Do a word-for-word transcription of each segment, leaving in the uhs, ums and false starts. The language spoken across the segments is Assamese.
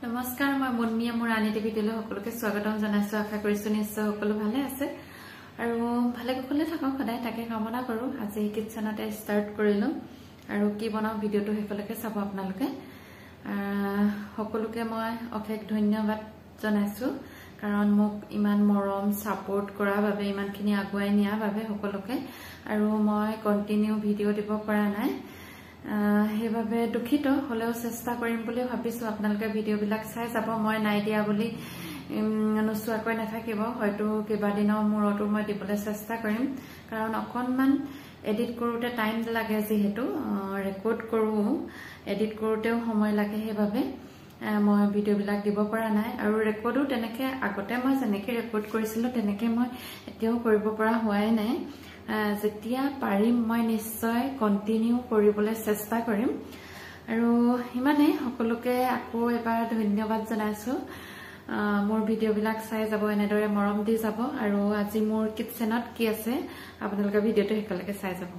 নমস্কাৰ মই মনমিয়া মোৰ আনি টিভিলৈ সকলোকে স্বাগতম জনাইছো আশা কৰিছো নিশ্চয় সকলো ভালে আছে আৰু ভালে কুশলে থাকক সদায় তাকে কামনা কৰো আজি কিচেনতে ষ্টাৰ্ট কৰিলো আৰু কি বনাও ভিডিওটো হেকলৈকে চাব আপোনালোকে সকলোকে মই অশেষ ধন্যবাদ জনাইছো কাৰণ মোক ইমান মৰম সাপোৰ্ট কৰাৰ বাবে ইমানখিনি আগুৱাই নিয়াৰ বাবে সকলোকে আৰু মই কন্টিনিউ ভিডিও দিব পৰা নাই হেবাবে দুখিত হলেও চেষ্টা কৰিম বুলি ভাবিছো আপোনালোকে ভিডিও বিলাক চাই যাব মই নাই দিয়া বুলি নসুৱাকৈ নাথাকিব হয়তো কিবা দিনৰ মূৰতো মই দিবলৈ চেষ্টা কৰিম কাৰণ অকনমান এডিট কৰোতে টাইম লাগে যেহেতু ৰেকৰ্ড কৰো এডিট কৰোতেও সময় লাগে হেবাবে মই ভিডিও বিলাক দিব পৰা নাই আৰু ৰেকৰ্ডো তেনেকে আগতে মই যেনেকে ৰেকৰ্ড কৰিছিলো তেনেকে মই এতিয়াও কৰিব পৰা হোৱাই নাই যেতিয়া পাৰিম মই নিশ্চয় কন্টিনিউ কৰিবলৈ চেষ্টা কৰিম আৰু ইমানে সকলোকে আকৌ এবাৰ ধন্যবাদ জনাইছো মোৰ ভিডিও বিলাক চাই যাব এনেদৰে মৰম দি যাব আৰু আজি মোৰ কিচেনত কি আছে আপোনালোকে ভিডিওটো হেকলৈকে চাই যাব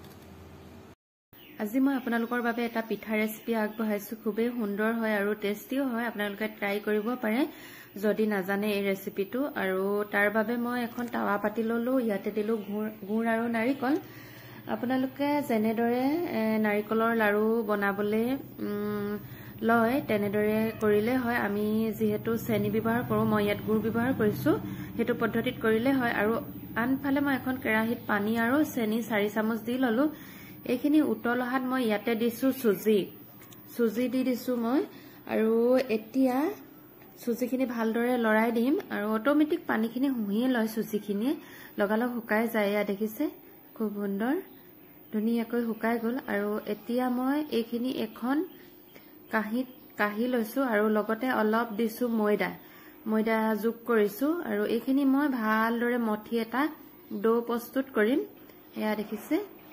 আজি মই আপোনালোকৰ বাবে এটা পিঠা ৰেচিপি আগবঢ়াইছো খুবেই সুন্দৰ হয় আৰু টেষ্টিও হয় আপোনালোকে ট্ৰাই কৰিব পাৰে যদি নাজানে এই ৰেচিপিটো আৰু তাৰ বাবে মই এখন তাৱা পাতি ললো ইয়াতে দিলো গুড় আৰু নাৰিকল আপোনালোকে যেনেদৰে নাৰিকলৰ লাৰু বনাবলে লয় তেনেদৰে কৰিলে হয় আমি যেহেতু চেনি ব্যৱহাৰ কৰো মই ইয়াত গুড় ব্যৱহাৰ কৰিছো হেতু পদ্ধতিত কৰিলে হয় আৰু আনফালে মই এখন কেৰাহীত পানী আৰু চেনি চাৰি চামুচ দি ললো এইখিনি উতল অহাত মই ইয়াতে দিছো সুজি সুজি দি দিছো মই আৰু এতিয়া সুজিখিনি ভালদৰে লৰাই দিম আৰু অটোমেটিক পানীখিনি হুহিয়ে লয় সুজিখিনি লগালগ শুকাই যায় ইয়া দেখিছে খুব সুন্দৰ ধুনীয়াকৈ শুকাই গল আৰু এতিয়া মই এইখিনি এখন কাহিত কাহি লৈছো আৰু লগতে অলপ দিছো ময়দা ময়দা যোগ কৰিছো আৰু এইখিনি মই ভালদৰে মঠি এটা ডো প্ৰস্তুত কৰিম ইয়া দেখিছে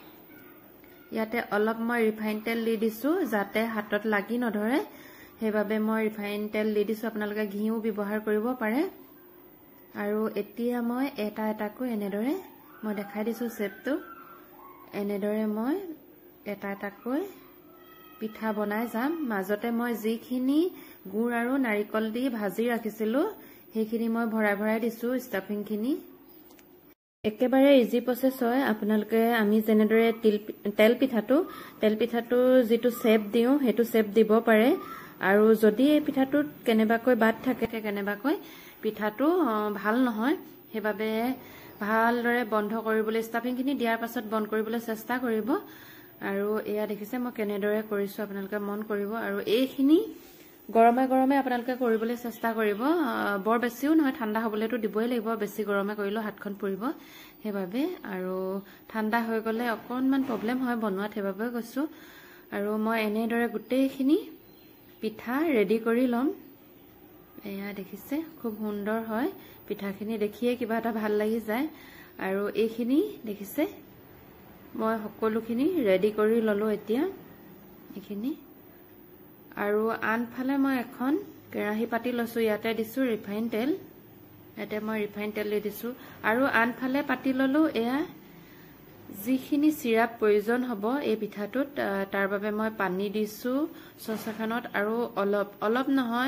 ইয়াতে অলপ মই ৰিফাইন তেল দি দিছো যাতে হাতত লাগি নধৰে হেবাবে মই ৰিফাইন তেল দি দিছো আপোনালোকে ঘিও ব্যৱহাৰ কৰিব পাৰে আৰু এতিয়া মই এটা এটাকৈ এনেদৰে মই দেখাই দিছো শেপটো এনেদৰে মই এটা এটাকৈ পিঠা বনাই যাম মাজতে মই যিখিনি গুড় আৰু নাৰিকল দি ভাজি ৰাখিছিলো সেইখিনি মই ভৰাই ভৰাই দিছো ষ্টাফিংখিনি একেবাৰে ইজি প্ৰসেস হয় আপোনালোকে আমি যেনেদৰে তেল পিঠাটো তেল পিঠাটো যেটো শেপ দিও হেতু শেপ দিব পাৰে আৰু যদি এই পিঠাটোত কেনেবাকৈ বাদ থাকে কেনেবাকৈ পিঠাটো ভাল নহয় হেবাবে ভালদৰে বন্ধ কৰিবলৈ ষ্টাফিংখিনি দিয়াৰ পাছত বন্ধ কৰিবলৈ চেষ্টা কৰিব আৰু এয়া দেখিছে মই কেনেদৰে কৰিছো আপোনালোকে মন কৰিব আৰু এইখিনি গৰমে গৰমে আপোনালোকে কৰিবলৈ চেষ্টা কৰিব বৰ বেছিও নহয় ঠাণ্ডা হ'বলেতো দিবই লাগিব বেছি গৰমে কৰিলে হাতখন পুৰিব হেবাবে আৰু ঠাণ্ডা হৈ গলে অকনমান প্ৰবলেম হয় বনোৱাত হেবাবে কৈছো আৰু মই এনেদৰে গুটেইখিনি পিঠা ৰেডি কৰি লম এয়া দেখিছে খুব সুন্দৰ হয় পিঠাখিনি দেখিয়ে কিবা এটা ভাল লাগি যায় আৰু এইখিনি দেখিছে মই সকলোখিনি ৰেডি কৰি ললো এতিয়া এইখিনি আৰু আনফালে মই এখন কেৰাহী পাতি লৈছো ইয়াতে দিছো ৰিফাইন তেল ইয়াতে মই ৰিফাইন তেল দি দিছো আৰু আনফালে পাতি ললো এয়া যিখিনি সিৰাপ প্ৰয়োজন হ'ব এই পিঠাটোত তাৰ বাবে মই পানী দিছো চচখনত আৰু অলপ অলপ নহয়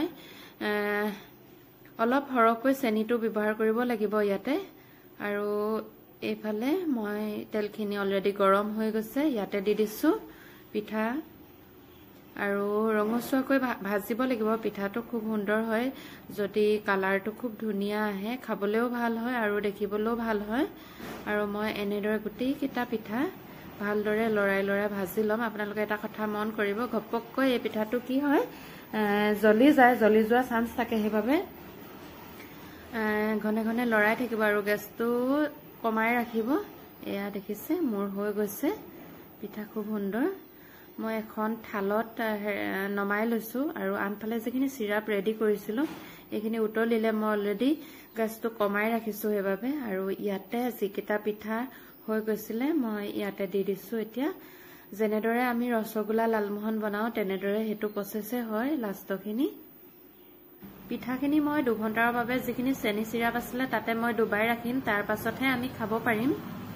অলপ হৰকৈ চেনিটো ব্যৱহাৰ কৰিব লাগিব ইয়াতে আৰু এইফালে মই তেলখিনি অলৰেডি গৰম হৈ গৈছে ইয়াতে দি দিছো পিঠা আৰু ৰঙচুৱাকৈ ভাজিব লাগিব পিঠাটো খুব সুন্দৰ হয় যদি কালাৰটো খুব ধুনীয়া আহে খাবলেও ভাল হয় আৰু দেখিবলেও ভাল হয় আৰু মই এনেদৰে গুটেই কিটা পিঠা ভালদৰে লৰাই লৰাই ভাজি লম আপোনালোকে এটা কথা মন কৰিব ঘপককৈ এই পিঠাটো কি হয় জ্বলি যায় জ্বলি যোৱা চান্স থাকে হেবাবে ঘনে ঘনে লৰাই থাকিব আৰু গেছটো কমাই ৰাখিব এয়া দেখিছে মোৰ হৈ গৈছে পিঠা খুব সুন্দৰ মই এখন থালত নমাই লৈছো আৰু আনফালে যিখিনি সিৰাপ ৰেডি কৰিছিলো এইখিনি উতলিলে মই অলৰেডি গেছটো কমাই ৰাখিছো হেবাবে আৰু ইয়াতে যিকিটা পিঠা হৈ গৈছিলে মই ইয়াতে দি দিছো এতিয়া যেনেদৰে আমি ৰসগোল্লা লালমোহন বনাও তেনেদৰে হেতু প্ৰসেসে হয় লাষ্টখিনি পিঠাখিনি মই দুঘণ্টাৰ বাবে যিখিনি চেনি সিৰাপ আছিলে তাতে মই ডুবাই ৰাখিম তাৰ পাছতহে আমি খাব পাৰিম